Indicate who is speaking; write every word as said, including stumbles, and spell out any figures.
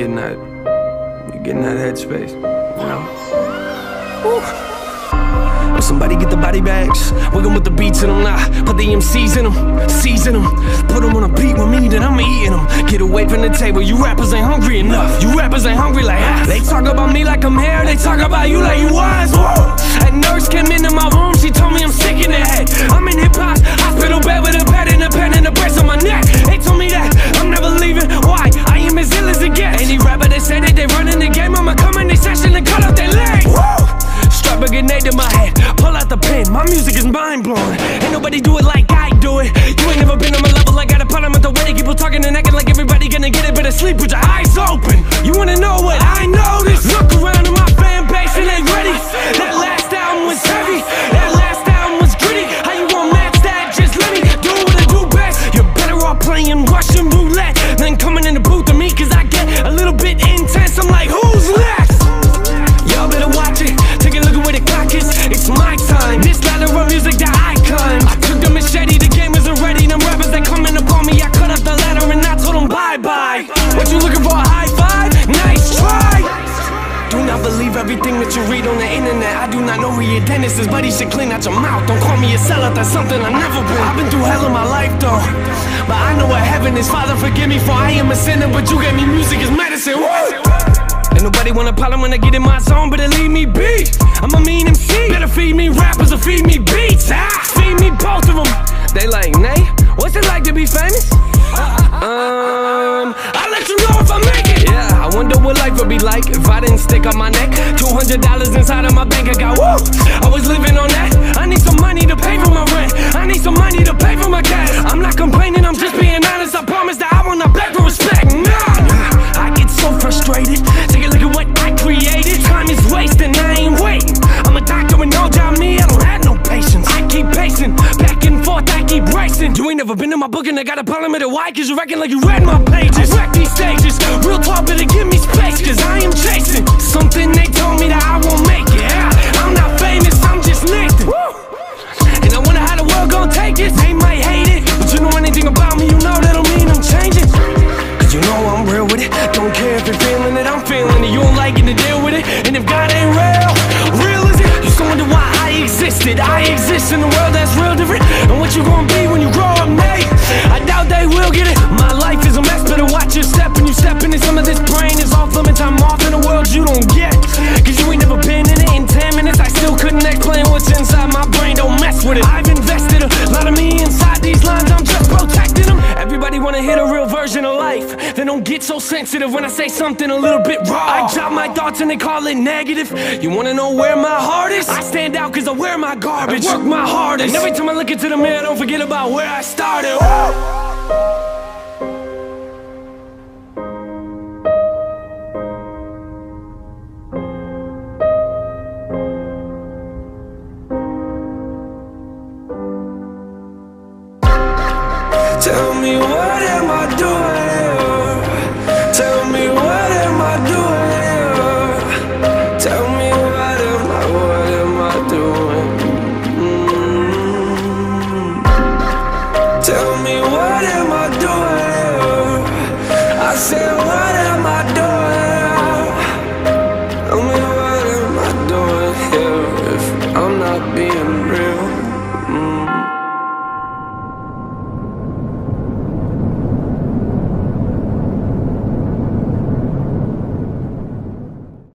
Speaker 1: get in that, you get in that headspace, you know? Woo. Will somebody get the body bags? Working with the beats in them, nah. Put the M Cs in them, season them. Put them on a beat with me, then I'm eating them. Get away from the table, you rappers ain't hungry enough. You rappers ain't hungry like us. They talk about me like I'm here, they talk about you like you was. Whoa. That nurse came into my room, she told me I'm sick in the head. I'm in hip-hop, hospital bed with a pad and a pen and a brace on my neck. They told me that I'm never leaving, why? I am as ill as it gets. Any rapper that say that they running the game, I'ma come in their session and cut off their legs. Whoa. Strap a grenade to my head, pull out the pen, my music is mind-blowing. Ain't nobody do it like I do it. You ain't never been on my level, I got a problem with the way they keep talking and acting like everybody gonna get it. Better sleep with your eyes open. You wanna know what I noticed? Look around at my fan base and they ready. That last album was heavy, that last album was gritty. How you gonna match that? Just let me do what I do best. You're better off playing Russian roulette than coming in the booth with me, cause I get a little bit intense. I'm like, who's next? Y'all better watch it, take a look at where the clock is. It's my time, this ladder of music that I climb. I took the machete, the game isn't ready. Them rappers that coming upon me, I cut up the ladder and I told them bye-bye. What you looking for, a high five? Nice try. Do not believe everything that you read on the internet. I do not know who your dentist is, but he should clean out your mouth. Don't call me a sellout, that's something I've never been. I've been through hell in my life though, but I know what heaven is. Father, forgive me for I am a sinner, but you gave me music as medicine. Woo! Ain't nobody want a problem when I get in my zone, better leave me be. I'm a mean M C, better feed me rappers or feed me beats. Ah, feed me both of them. They like, Nay, what's it like to be famous? Um, I'll let you know if I make it. Yeah, I wonder what life would be like if I didn't stick on my neck. Two hundred dollars inside of my bank account, woo! I was living on that. I need some money to pay for my rent. I need some money to pay for my gas. I'm not complaining, I'm just being honest. I promise that I will not beg for respect. Nah, I get so frustrated. Take a look at what I created. Time is wasting, I ain't waiting. I'm a doctor with no job, me, I don't have no patience. I keep pacing, back and forth, I keep racing. You ain't never been in my book and I got a problem with it. Why? Cause you reckon like you read my pages. I wreck these stages, real talk, better give me space. Cause I am chasing something they told me that I won't make it. Yeah, I'm not famous, I'm just Nathan. Woo! And I wonder how the world gon' take it. They might hate it, but you know anything about me, you know that don't mean I'm changing. You know I'm real with it. Don't care if you're feeling it, I'm feeling it. You don't like it to deal with it. And if God ain't real, real is it? You still wonder why I existed. I exist in a world that's real different. And what you gonna be when you grow up, mate? I doubt they will get it. My life is a mess, better watch your step. When you stepping in some of this brain is off limits. I'm off in a world you don't get. Cause you ain't never been in it. In ten minutes I still couldn't explain what's inside my brain. Don't mess with it. I've invested a lot of me inside these lines. I'm just protecting them. Everybody wanna hear a real version of life. They don't get so sensitive when I say something a little bit raw. I drop my thoughts and they call it negative. You wanna know where my heart is? I stand out cause I wear my garbage. I work my hardest. And every time I look into the mirror, I don't forget about where I started. Woo! Tell me what am I